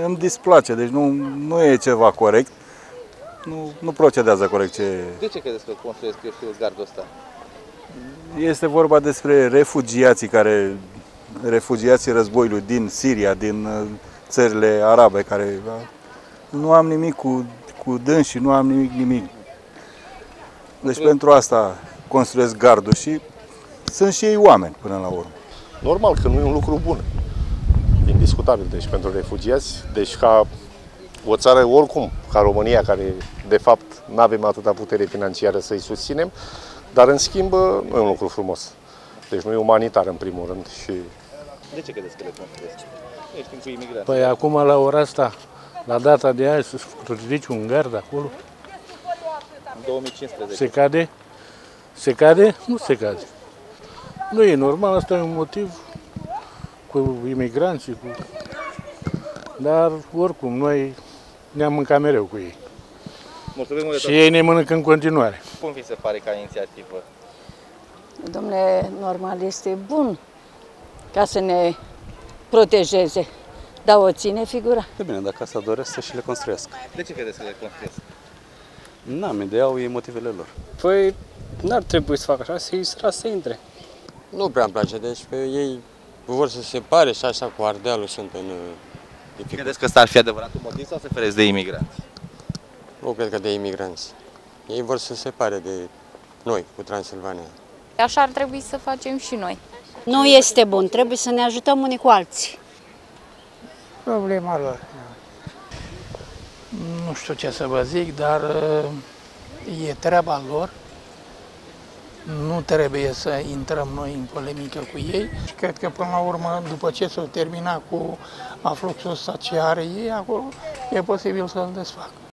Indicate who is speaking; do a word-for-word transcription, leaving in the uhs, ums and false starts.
Speaker 1: îmi displace, deci nu, nu e ceva corect. Nu, nu procedează corect ce...
Speaker 2: De ce credeți că construiesc, eu știu, gardul ăsta?
Speaker 1: Este vorba despre refugiații care, refugiații războiului din Siria, din țările arabe, care nu am nimic cu, cu dânsii, nu am nimic, nimic. Deci pentru asta construiesc gardul și sunt și ei oameni până la urmă.
Speaker 3: Normal că nu e un lucru bun, indiscutabil, deci pentru refugiați, deci ca o țară oricum, ca România, care de fapt nu avem atâta putere financiară să-i susținem, dar în schimb nu e un lucru frumos. Deci nu e umanitar în primul rând. Și...
Speaker 2: De ce credeți că le construiesc? Ești cu imigranți.
Speaker 4: Păi acum la ora asta, la data de azi, să ridici un gard acolo?
Speaker 2: În două mii cincisprezece.
Speaker 4: Se cade? Se cade? Nu se cade. Nu e normal, asta e un motiv cu imigranții, cu... dar oricum noi ne-am mâncat mereu cu ei.
Speaker 2: Mulțumim,
Speaker 4: și ei ne mănâncă în continuare.
Speaker 2: Cum vi se pare ca inițiativă?
Speaker 5: Dom'le, normal este bun ca să ne protejeze, dar o ține figura.
Speaker 6: E bine, dacă asta doresc să și le construiesc.
Speaker 2: De ce credeți că le construiesc?
Speaker 6: N-am idee, au ei motivele lor.
Speaker 7: Păi, n-ar trebui să facă așa, să-i să intre.
Speaker 8: Nu prea îmi place, deci pe ei vor să se separe și așa cu Ardealul sunt în dificultate.
Speaker 2: Credeți că ăsta ar fi adevăratul motiv sau se fereți de imigranți?
Speaker 8: Nu cred că de imigranți. Ei vor să se separe de noi cu Transilvania.
Speaker 9: Așa ar trebui să facem și noi.
Speaker 10: Nu este bun, trebuie să ne ajutăm unii cu alții.
Speaker 11: Problema lor. Nu știu ce să vă zic, dar e treaba lor. Nu trebuie să intrăm noi în polemică cu ei și cred că până la urmă, după ce s-o termina cu afluxul ăsta ce are ei acolo, e posibil să-l desfacă.